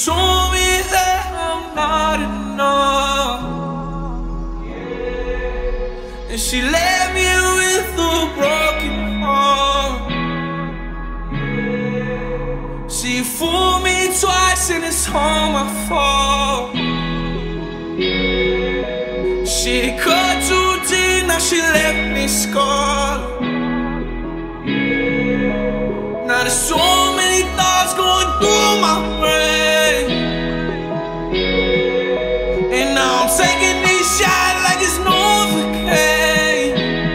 told me that I'm not enough, and she left me with a broken heart. She fooled me twice and it's all my fault. She cut too deep, now she left me scarred. Now there's so many thoughts going through my brain, and now I'm taking these shots like it's Novocaine.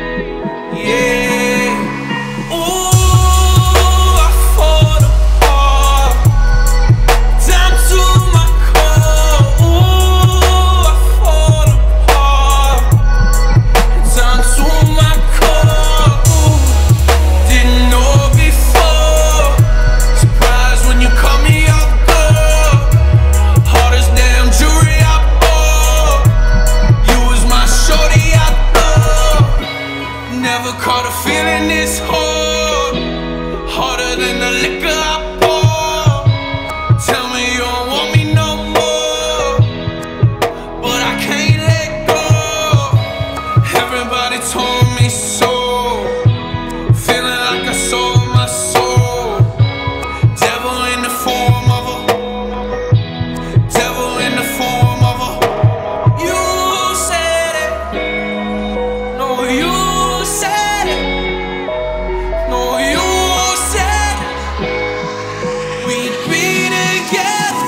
Yeah. Ooh, I fall apart, down to my core. Ooh, I fall apart, down to my core. Ooh, didn't know before. Surprised when you call me off guard. Hardest damn jewelry I bought. You was my shorty I thought. Never caught a feeling this hard, harder than the liquor I pour. Tell me you don't want me no more, but I can't let go. Everybody told me so, feeling like I sold my soul. Devil in the form of a, devil in the form of a. You said it, no you said it, no you said it, we'd be together.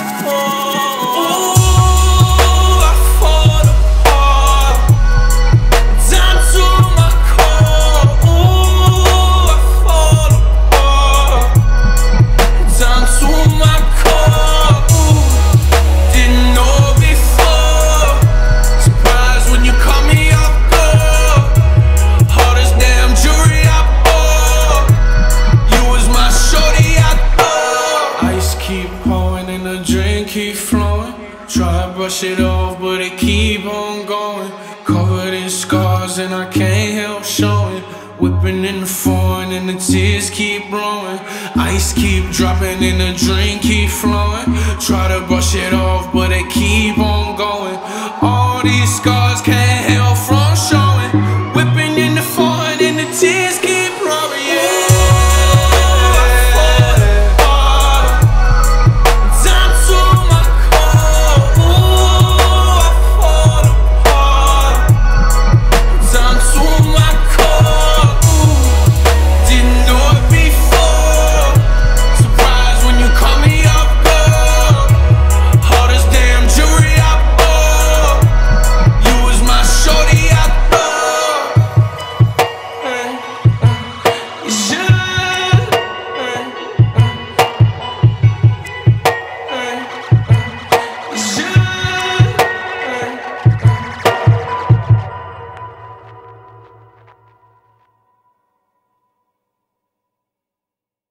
Oh, I fall apart, down to my core. Ooh, I fall apart, down to my core. Ooh, didn't know before. Surprised when you call me off guard. Hardest damn jewelry I bought. You was my shorty I thought. Ice keep pouring and the drink keep flowing. Try to brush it off, but it keep on going. Covered in scars and I can't help showing. Whipping in the foreign and the tears keep blowing. Ice keep dropping and the drink keep flowing. Try to brush it off, but it keep on going. All these scars can't help